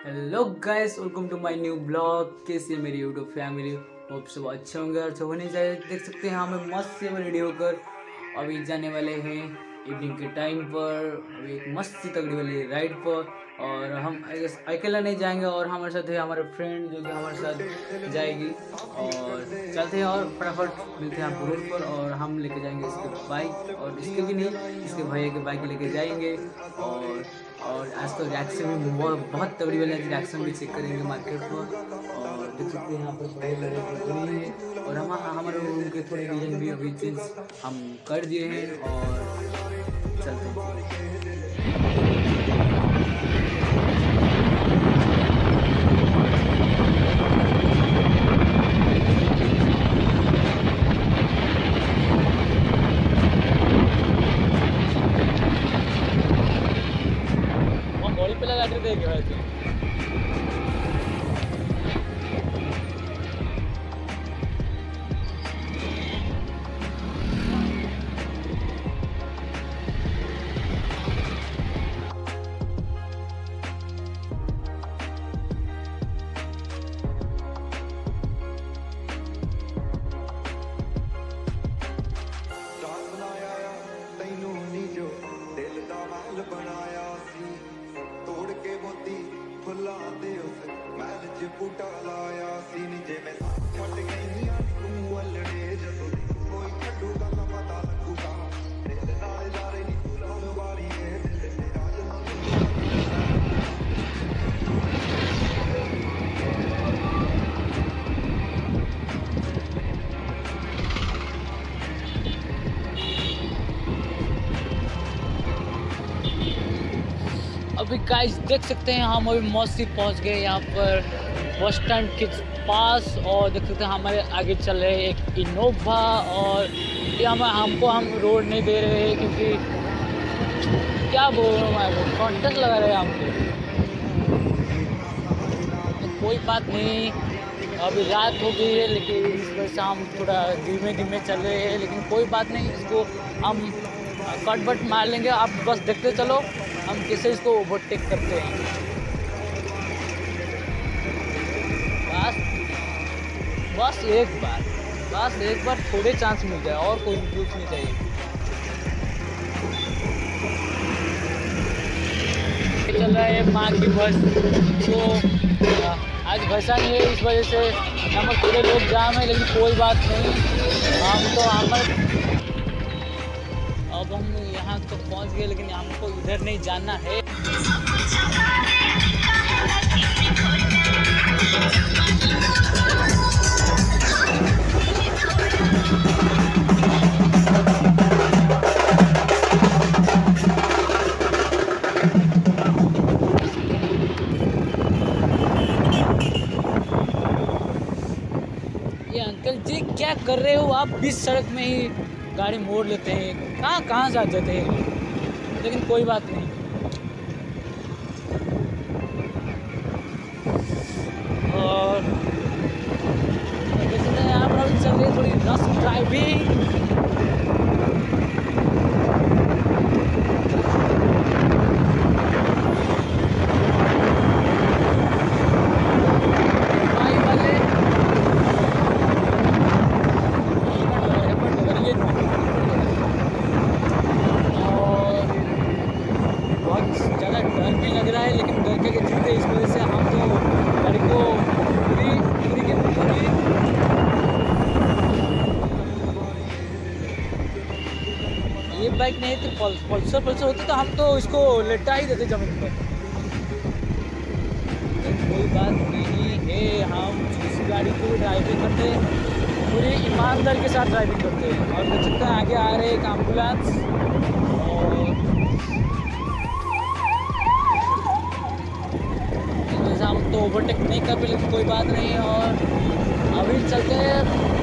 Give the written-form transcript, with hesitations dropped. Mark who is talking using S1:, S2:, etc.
S1: Hello guys, welcome to my new blog. कैसे मेरी YouTube family, hope सब अच्छे होंगे और अच्छा होने चाहिए। देख सकते हैं हमें मस्त से रेडी होकर अभी जाने वाले हैं इवनिंग के टाइम पर, अभी एक मस्त सी तगड़ी वाली राइड पर। और हम अकेला नहीं जाएंगे और हमारे साथ है हमारे फ्रेंड जो कि हमारे साथ जाएगी। और चलते हैं और फटाफट मिलते हैं आपको रोड पर। और हम लेके जाएंगे इसके बाइक, और इसके भी नहीं, इसके भैया के बाइक लेके जाएंगे। और आज तो रिएक्शन भी बहुत तगड़ी वाली रिएक्शन भी चेक करेंगे मार्केट पर। और देख सकते हैं यहाँ पर बहुत बड़ी है। और हम हमारे रूम के थोड़े डिजाइन भी अभी चेंज हम कर दिए हैं। और चलते हैं। गोली पे लगा के देखे भाई तू।
S2: बनाया सी तोड़ के मोती फुला दे उस महल च बूटा लाया सी नीचे में छट गई तू अलड़े जदों कोई छड्डूगा तो पता लगूगा दिल नाल लारे नी तू लाल वाली है दिल तेरा
S1: अभी गाइस देख सकते हैं हम अभी मौसी पहुंच गए यहाँ पर बस स्टैंड के पास। और देख सकते हैं हमारे आगे चल रहे हैं एक इनोवा। और ये हमको हम रोड नहीं दे रहे हैं क्योंकि क्या बोल रहा हूँ मैं, कॉन्टेक्ट लगा रहे हैं हमको। तो कोई बात नहीं, अभी रात हो गई है लेकिन इस वजह से हम थोड़ा धीमे धीमे चल रहे हैं। लेकिन कोई बात नहीं, इसको हम कट बट मार लेंगे। आप बस देखते चलो हम कैसे इसको ओवरटेक करते हैं। बस एक बार थोड़े चांस मिल जाए और कोई कुछ नहीं चाहिए। चल रहा है माँ की बस, तो आज भैसा नहीं है, इस वजह से हम पूरे लोग जाम है। लेकिन कोई बात नहीं, हम तो अब हम यहाँ तो पहुँच गए, लेकिन हमको इधर नहीं जाना है। ये अंकल जी क्या कर रहे हो आप? बीच सड़क में ही गाड़ी मोड़ लेते हैं, कहाँ जा जाते हैं। लेकिन कोई बात नहीं। और यहाँ पर चल रही है थोड़ी रश ड्राइविंग। ये बाइक नहीं तो पल्सर होती तो हम तो इसको लेटा ही देते जमीन पर। कोई बात नहीं है, हम इस गाड़ी को ड्राइविंग करते हैं, पूरी ईमानदारी के साथ ड्राइविंग करते हैं। और देख सकते हैं आगे आ रहे एक एम्बुलेंस। और हम तो ओवरटेक नहीं कर पाए, लेकिन कोई बात नहीं। और अभी चलते हैं